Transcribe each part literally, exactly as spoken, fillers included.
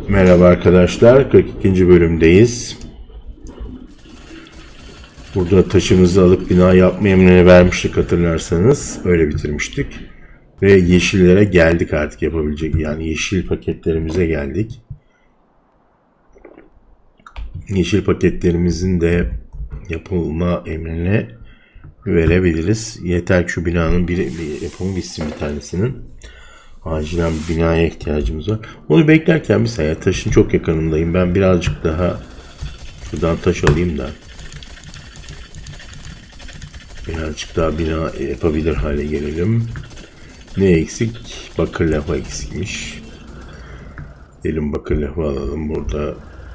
Merhaba arkadaşlar, kırk ikinci bölümdeyiz. Burada taşımızı alıp bina yapma emrini vermiştik, hatırlarsanız. Öyle bitirmiştik. Ve yeşillere geldik artık, yapabilecek. Yani yeşil paketlerimize geldik. Yeşil paketlerimizin de yapılma emrini verebiliriz. Yeter ki şu binanın bir, bir yapımı bitsin, bir tanesinin. Acilen bir binaya ihtiyacımız var. Onu beklerken bir saniye, taşın çok yakınındayım. Ben birazcık daha şuradan taş alayım da birazcık daha bina yapabilir hale gelelim. Ne eksik? Bakır levha eksikmiş. Gelin bakır levha alalım burada.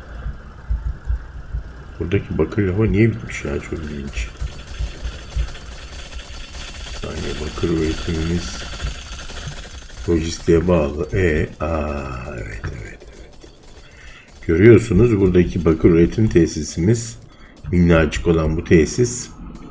Buradaki bakır levha niye bitmiş ya? Çok ilginç. Bir saniye, bakır üretimimiz lojistiğe bağlı. E, aa, evet, evet, evet. Görüyorsunuz buradaki bakır üretim tesisimiz, minnacık olan bu tesis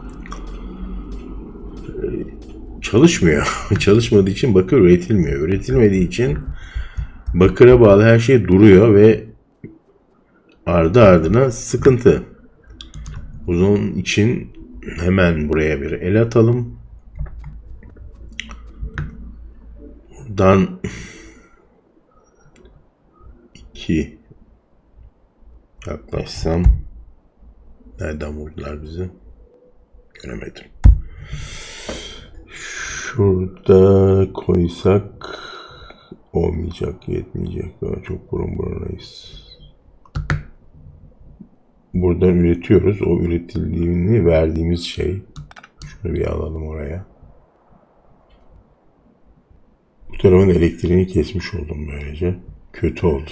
çalışmıyor. Çalışmadığı için bakır üretilmiyor. Üretilmediği için bakıra bağlı her şey duruyor ve ardı ardına sıkıntı. Bunun için hemen buraya bir el atalım. Buradan iki yaklaşsam, nereden vurdular bizi? Göremedim. Şurada koysak olmayacak, yetmeyecek. Daha çok burun burunayız. Buradan üretiyoruz. O üretildiğini verdiğimiz şey. Şunu bir alalım oraya. Bu tarafın elektriğini kesmiş oldum böylece. Kötü oldu.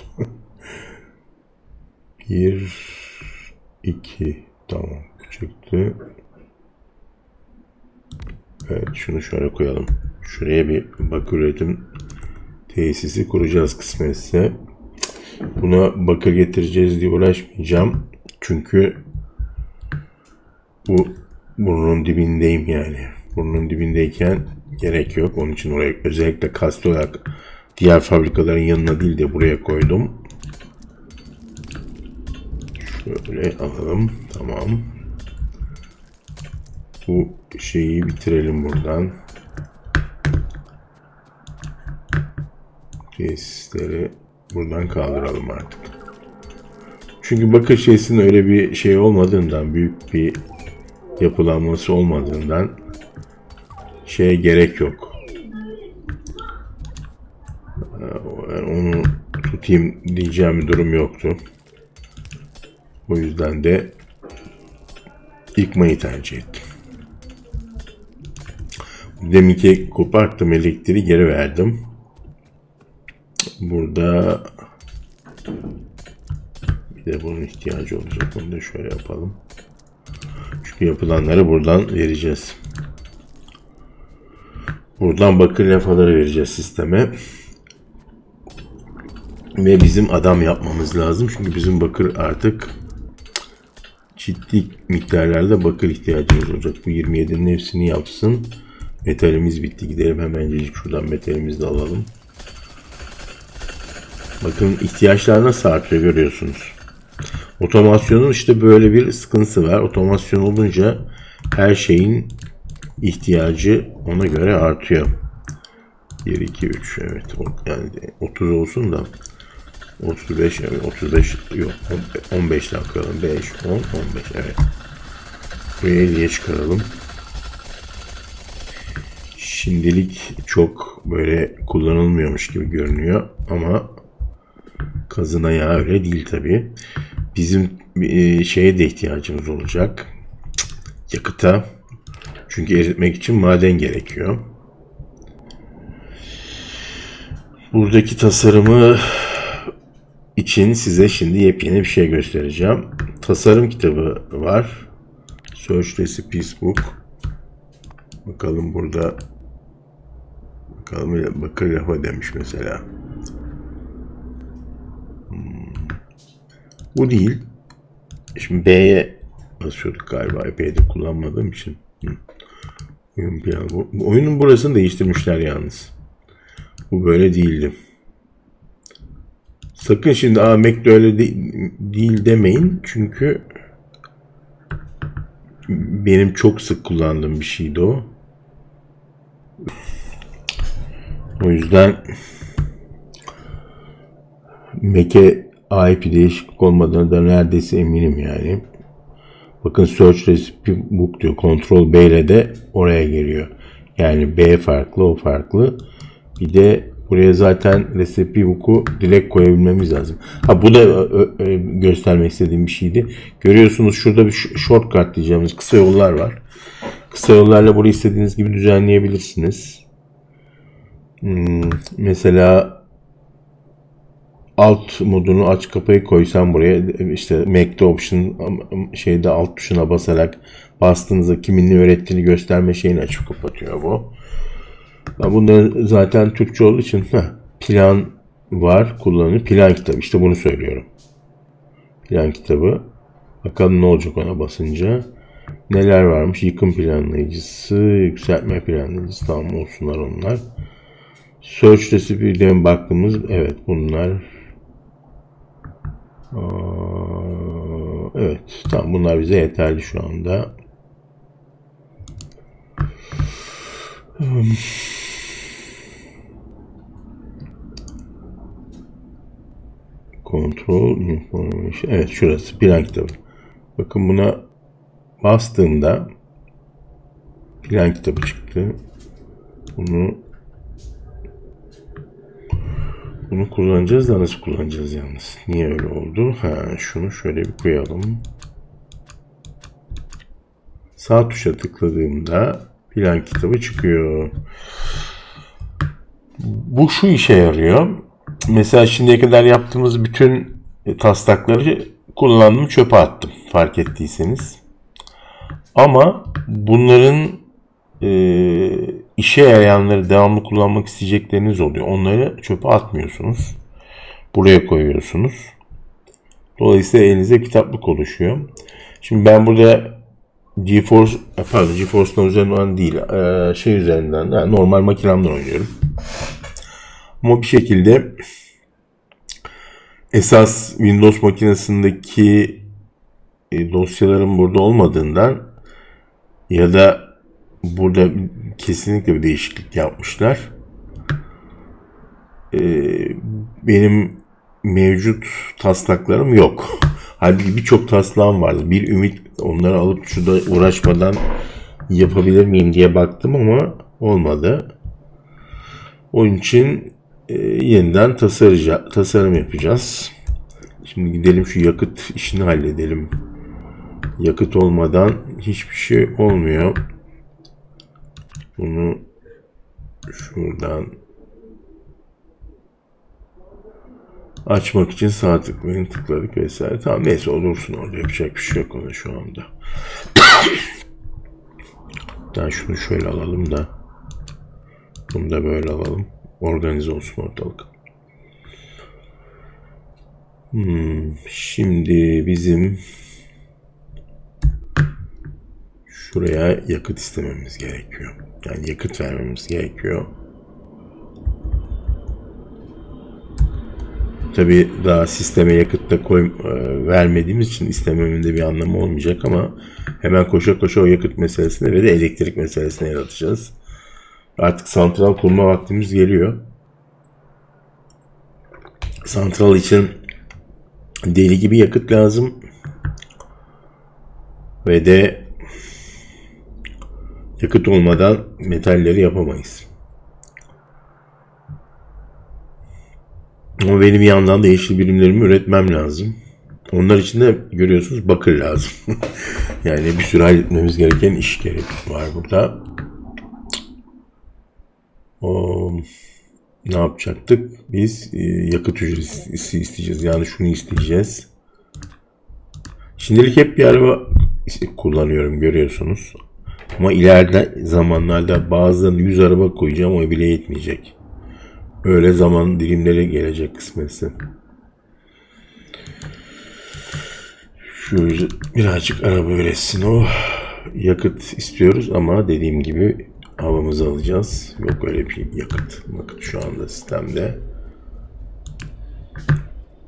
Bir, iki, tamam, çıktı. Evet, şunu şöyle koyalım. Şuraya bir bakır üretim tesisi kuracağız kısmetse. Buna bakır getireceğiz diye uğraşmayacağım. Çünkü bu burnun dibindeyim yani. Burnun dibindeyken gerek yok. Onun için oraya özellikle kast olarak diğer fabrikaların yanına değil de buraya koydum. Şöyle alalım. Tamam. Bu şeyi bitirelim buradan. Tesisleri buradan kaldıralım artık. Çünkü bakır şeysinin öyle bir şey olmadığından, büyük bir yapılanması olmadığından şeye gerek yok. Yani onu tutayım diyeceğim bir durum yoktu. O yüzden de yıkmayı tercih ettim. Deminki koparttım elektriği, geri verdim. Burada bir de bunun ihtiyacı olacak. Bunu da şöyle yapalım. Çünkü yapılanları buradan vereceğiz. Buradan bakır levhaları vereceğiz sisteme. Ve bizim adam yapmamız lazım. Çünkü bizim bakır artık ciddi miktarlarda bakır ihtiyacımız olacak. Bu yirmi yedinin hepsini yapsın. Metalimiz bitti. Gidelim hemencecik şuradan metalimizi de alalım. Bakın ihtiyaçlar nasıl artıyor, görüyorsunuz. Otomasyonun işte böyle bir sıkıntısı var. Otomasyon olunca her şeyin ihtiyacı ona göre artıyor. bir, iki, üç, evet. Yani otuz olsun da otuz beş, evet, otuz beş yok, on beş dakika, beş, on, on beş, evet. Buraya elliye çıkaralım. Şimdilik çok böyle kullanılmıyormuş gibi görünüyor ama kazına yağı öyle değil tabi. Bizim e, şeye de ihtiyacımız olacak. Yakıta. Çünkü eritmek için maden gerekiyor. Buradaki tasarımı için size şimdi yepyeni bir şey göstereceğim. Tasarım kitabı var. Search Recipes Book. Bakalım burada. Bakalım, bakır levha demiş mesela. Hmm. Bu değil. Şimdi B'ye basıyorduk galiba. Epeyde kullanmadığım için. Hmm. Oyun planı. Bu, oyunun burasını değiştirmişler yalnız. Bu böyle değildi. Sakın şimdi Aa, Mac'de öyle de değil demeyin. Çünkü benim çok sık kullandığım bir şeydi o. O yüzden Mac'e A I P değişiklik olmadığına da neredeyse eminim yani. Bakın Search Recipe Book diyor. Ctrl B ile de oraya geliyor. Yani B farklı, o farklı. Bir de buraya zaten Recipe Book'u direkt koyabilmemiz lazım. Ha bu da ö, ö, göstermek istediğim bir şeydi. Görüyorsunuz şurada bir shortcut diyeceğimiz kısa yollar var. Kısa yollarla burayı istediğiniz gibi düzenleyebilirsiniz. Hmm, mesela alt modunu aç kapayı koysam buraya, işte Mac'de option şeyde alt tuşuna basarak bastığınızda kimin ne öğrettiğini gösterme şeyini açıp kapatıyor bu. Bunlar zaten Türkçe olduğu için heh, plan var, kullanılıyor. Plan kitabı, işte bunu söylüyorum. Plan kitabı. Bakalım ne olacak ona basınca. Neler varmış? Yıkım planlayıcısı, yükseltme planlayıcısı. Tamam, olsunlar onlar. Search Recipe'den baktığımız, evet bunlar. Aa, evet tamam, bunlar bize yeterli şu anda. Hmm. Control Information. Evet, şurası plan kitabı. Bakın buna bastığımda plan kitabı çıktı. Bunu bunu kullanacağız da nasıl kullanacağız yalnız? Niye öyle oldu? Ha, şunu şöyle bir koyalım. Sağ tuşa tıkladığımda plan kitabı çıkıyor. Bu şu işe yarıyor. Mesela şimdiye kadar yaptığımız bütün taslakları kullandım, çöpe attım, fark ettiyseniz. Ama bunların e, işe yarayanları devamlı kullanmak isteyecekleriniz oluyor. Onları çöpe atmıyorsunuz. Buraya koyuyorsunuz. Dolayısıyla elinize kitaplık oluşuyor. Şimdi ben burada GeForce, pardon GeForce'dan üzerinden değil, şey üzerinden, yani normal makinemden oynuyorum. Ama bir şekilde esas Windows makinesindeki dosyaların burada olmadığından ya da burada kesinlikle bir değişiklik yapmışlar. Benim mevcut taslaklarım yok. Halbuki birçok taslağım vardı. Bir ümit onları alıp şurada uğraşmadan yapabilir miyim diye baktım ama olmadı. Onun için e, yeniden tasarım yapacağız. Şimdi gidelim şu yakıt işini halledelim. Yakıt olmadan hiçbir şey olmuyor. Bunu şuradan açmak için sağ tıklayın, tıkladık vesaire. Tamam, neyse olursun, orada yapacak bir şey yok ona şu anda. Ben şunu şöyle alalım da bunu da böyle alalım. Organize olsun ortalık. Hmm, şimdi bizim şuraya yakıt istememiz gerekiyor. Yani yakıt vermemiz gerekiyor. Tabii daha sisteme yakıt da koy, e, vermediğimiz için istememin de bir anlamı olmayacak ama hemen koşa koşa o yakıt meselesine ve de elektrik meselesine yaratacağız. Artık santral kurma vaktimiz geliyor. Santral için deli gibi yakıt lazım. Ve de yakıt olmadan metalleri yapamayız. Ama benim bir yandan da yeşil birimlerimi üretmem lazım. Onlar için de görüyorsunuz bakır lazım. Yani bir sürü halletmemiz gereken iş gerek var burada. O, ne yapacaktık? Biz e, yakıt ücreti isteyeceğiz. Yani şunu isteyeceğiz. Şimdilik hep bir araba kullanıyorum, görüyorsunuz. Ama ileride zamanlarda bazılarını yüz araba koyacağım, o bile yetmeyecek. Öyle zaman dilimleri gelecek kısmetse. Şu birazcık araba üretsin o. Yakıt istiyoruz ama dediğim gibi havamızı alacağız. Yok öyle bir yakıt. Bakın şu anda sistemde.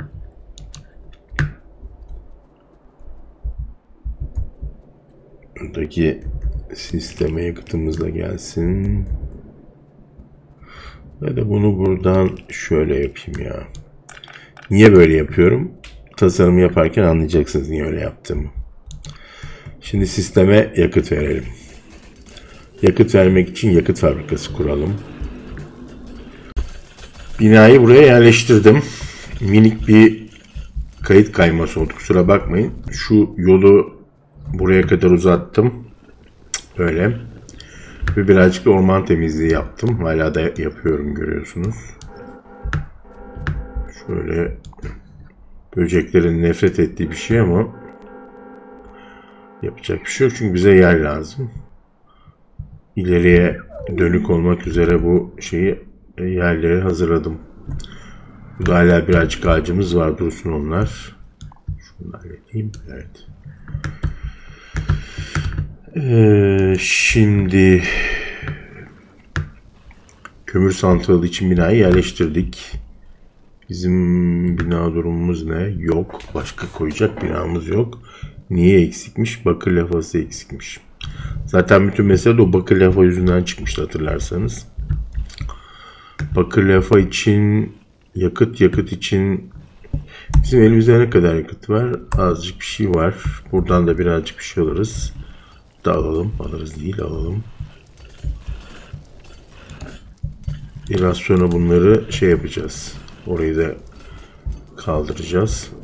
Buradaki sisteme yakıtımız da gelsin. Ya da bunu buradan şöyle yapayım ya. Niye böyle yapıyorum? Tasarım yaparken anlayacaksınız niye öyle yaptığımı. Şimdi sisteme yakıt verelim. Yakıt vermek için yakıt fabrikası kuralım. Binayı buraya yerleştirdim. Minik bir kayıt kayması oldu. Kusura bakmayın. Şu yolu buraya kadar uzattım. Böyle. Ve birazcık da orman temizliği yaptım. Hala da yapıyorum, görüyorsunuz. Şöyle böceklerin nefret ettiği bir şey ama yapacak bir şey yok. Çünkü bize yer lazım. İleriye dönük olmak üzere bu şeyi, yerleri hazırladım. Burada hala birazcık ağacımız var. Dursun onlar. Şunu halledeyim. Evet. Ee, şimdi kömür santralı için binayı yerleştirdik. Bizim bina durumumuz ne? Yok. Başka koyacak binamız yok. Niye eksikmiş? Bakır lafası eksikmiş. Zaten bütün mesele de o bakır lafa yüzünden çıkmıştı, hatırlarsanız. Bakır lafa için yakıt, yakıt için bizim elimizde ne kadar yakıt var? Azıcık bir şey var. Buradan da birazcık bir şey alırız. Da alalım. Alırız değil, alalım. Biraz sonra bunları şey yapacağız. Orayı da kaldıracağız.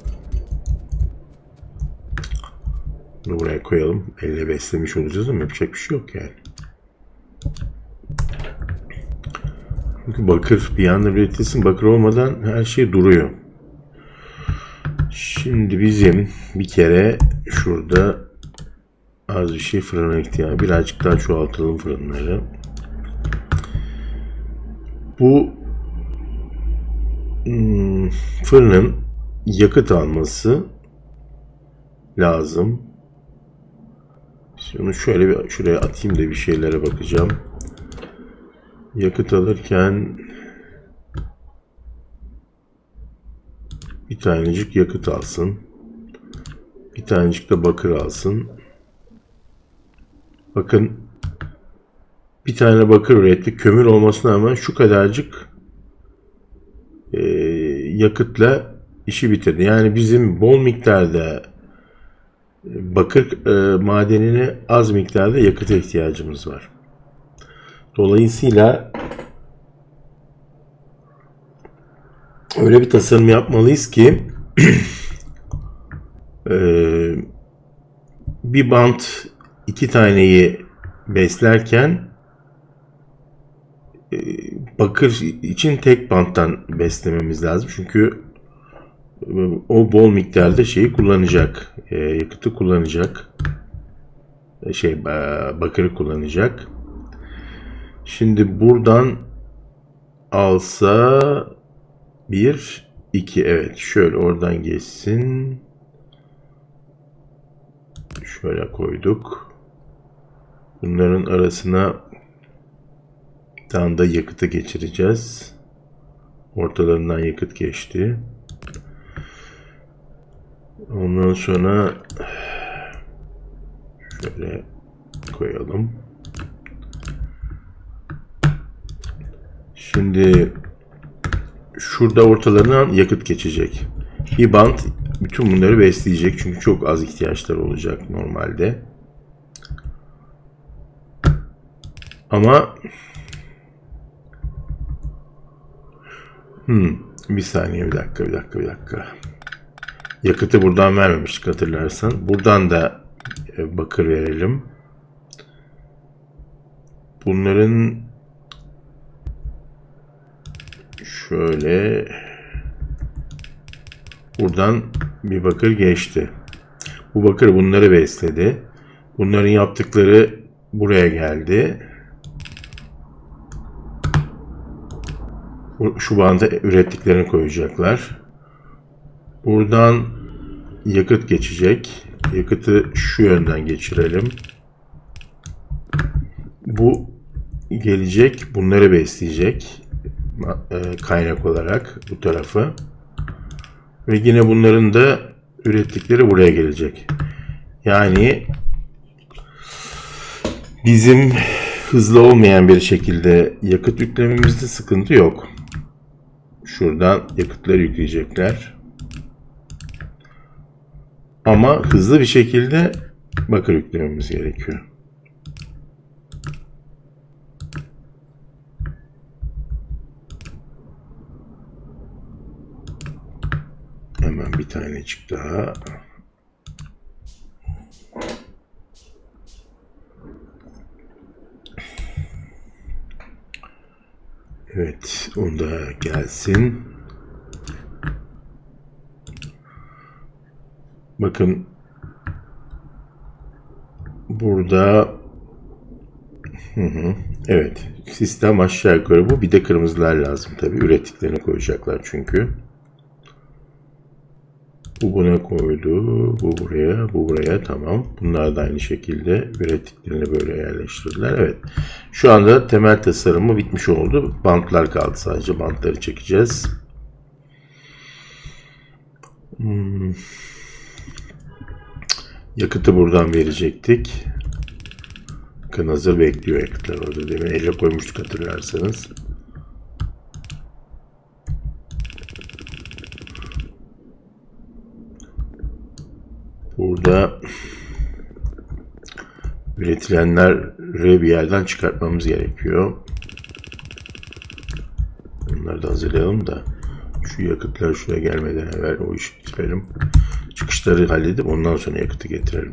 Bunu buraya koyalım. Elle beslemiş olacağız ama yapacak bir şey yok yani. Çünkü bakır bir yandan üretilsin. Bakır olmadan her şey duruyor. Şimdi bizim bir kere şurada az bir şey fırına ihtiyacı. Birazcık daha çoğaltalım fırınları. Bu hmm, fırının yakıt alması lazım. Şunu şöyle bir şuraya atayım da bir şeylere bakacağım. Yakıt alırken bir tanecik yakıt alsın. Bir tanecik de bakır alsın. Bakın, bir tane bakır ürettik. Kömür olmasına rağmen şu kadarcık e, yakıtla işi bitirdi. Yani bizim bol miktarda bakır e, madenine az miktarda yakıta ihtiyacımız var. Dolayısıyla öyle bir tasarım yapmalıyız ki e, bir bant iki taneyi beslerken e, bakır için tek banttan beslememiz lazım. Çünkü o bol miktarda şeyi kullanacak, e, yakıtı kullanacak, şey e, bakırı kullanacak. Şimdi buradan alsa bir, iki, evet, şöyle oradan geçsin. Şöyle koyduk. Bunların arasına bir tane da yakıtı geçireceğiz. Ortalarından yakıt geçti. Ondan sonra şöyle koyalım. Şimdi şurada ortalarından yakıt geçecek. Bir bant bütün bunları besleyecek. Çünkü çok az ihtiyaçları olacak normalde. Ama hmm, bir saniye, bir dakika, bir dakika, bir dakika. Yakıtı buradan vermemiştik, hatırlarsan. Buradan da bakır verelim. Bunların şöyle buradan bir bakır geçti. Bu bakır bunları besledi. Bunların yaptıkları buraya geldi. Şu banda ürettiklerini koyacaklar. Buradan yakıt geçecek. Yakıtı şu yönden geçirelim. Bu gelecek, bunları besleyecek kaynak olarak bu tarafı. Ve yine bunların da ürettikleri buraya gelecek. Yani Bizim hızlı olmayan bir şekilde yakıt yüklememizde sıkıntı yok. Şuradan yakıtları yükleyecekler. Ama hızlı bir şekilde bakır yüklememiz gerekiyor. Hemen bir tanecik daha. Evet, o da gelsin. Bakın burada hı hı, evet, sistem aşağı yukarı bu. Bir de kırmızılar lazım tabii. Ürettiklerini koyacaklar çünkü. Bu buna koydu. Bu buraya, bu buraya. Tamam. Bunlar da aynı şekilde ürettiklerini böyle yerleştirdiler. Evet. Şu anda temel tasarımı bitmiş oldu. Bantlar kaldı sadece. Bantları çekeceğiz. Hmm. Yakıtı buradan verecektik. Bakın hazır bekliyor yakıtlar orada. Demin elle koymuştuk hatırlarsanız. Burada üretilenleri bir yerden çıkartmamız gerekiyor. Bunları da hazırlayalım da şu yakıtlar şuraya gelmeden evvel o işi bitirelim. Çıkışları halledip ondan sonra yakıtı getirelim.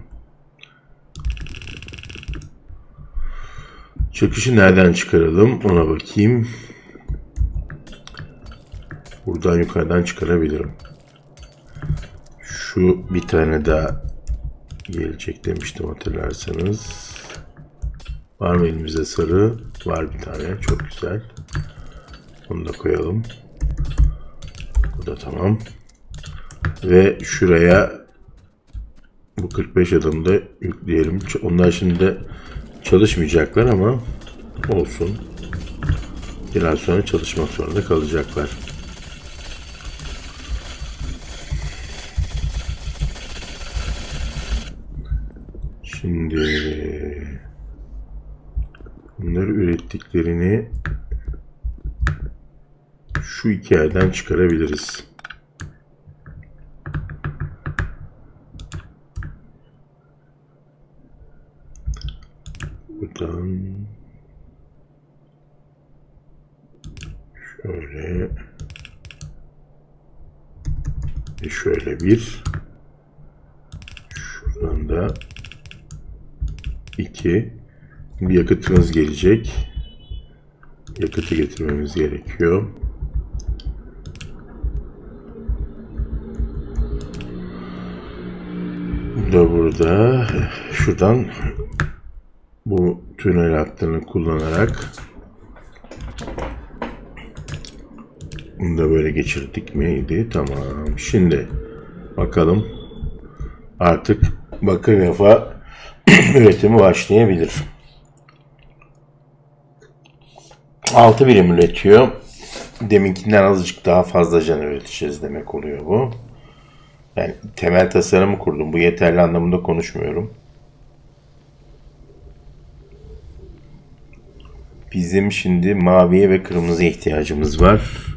Çıkışı nereden çıkaralım ona bakayım. Buradan yukarıdan çıkarabilirim. Şu bir tane daha gelecek demiştim hatırlarsanız. Var mı elimizde sarı? Var bir tane. Çok güzel. Onu da koyalım. Bu da tamam. Ve şuraya bu kırk beş adımı da yükleyelim. Onlar şimdi de çalışmayacaklar ama olsun. Biraz sonra çalışmak zorunda kalacaklar. Şimdi bunları ürettiklerini şu iki yerden çıkarabiliriz. Buradan şöyle ve şöyle bir, şuradan da iki. Bir yakıtımız gelecek. Yakıtı getirmemiz gerekiyor. Bu da burada. Şuradan bu tünel hattını kullanarak bunu da böyle geçirdik miydi? Tamam. Şimdi bakalım artık bakır rafa üretimi başlayabilir. altı birim üretiyor. Deminkinden azıcık daha fazla can üreteceğiz demek oluyor bu. Yani temel tasarımı kurdum. Bu yeterli anlamında konuşmuyorum. Bizim şimdi maviye ve kırmızıya ihtiyacımız var.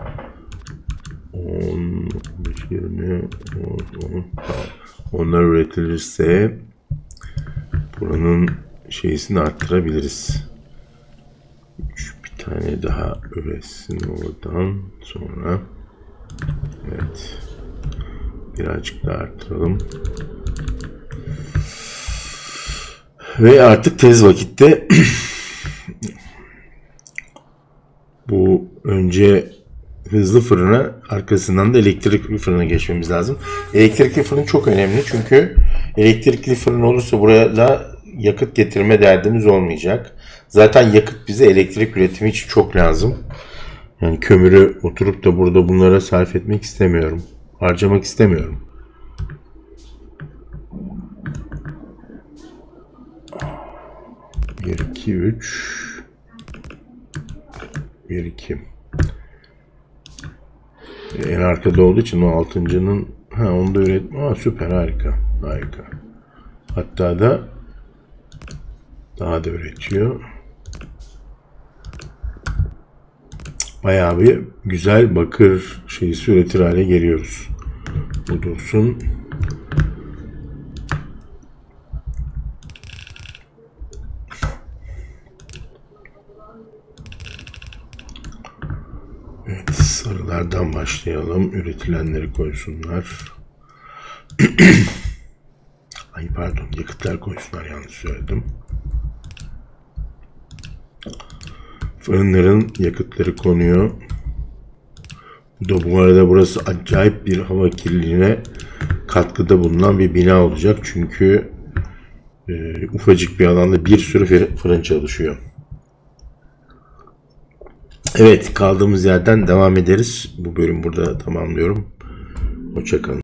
on, yirmi, on, onlar üretilirse buranın şeysini arttırabiliriz. Bir tane daha üretsin oradan sonra. Evet. Birazcık daha arttıralım. Ve artık tez vakitte bu önce hızlı fırına, arkasından da elektrikli fırına geçmemiz lazım. Elektrikli fırın çok önemli çünkü elektrikli fırın olursa buraya da yakıt getirme derdimiz olmayacak. Zaten yakıt bize elektrik üretimi için çok lazım. Yani kömürü oturup da burada bunlara sarf etmek istemiyorum. Harcamak istemiyorum. bir, iki, üç. bir, iki. En arkada olduğu için o altıncının ha onu da üretme. Aa, süper, harika. Harika. Hatta da Daha da üretiyor. Bayağı bir güzel bakır şeysi üretir hale geliyoruz. Bu dursun. Evet, sarılardan başlayalım. Üretilenleri koysunlar. Ay pardon, yakıtlar koysunlar, yanlış söyledim. Fırınların yakıtları konuyor. Bu da bu arada burası acayip bir hava kirliliğine katkıda bulunan bir bina olacak. Çünkü e, ufacık bir alanda bir sürü fırın çalışıyor. Evet, kaldığımız yerden devam ederiz. Bu bölüm burada tamamlıyorum. Hoşça kalın.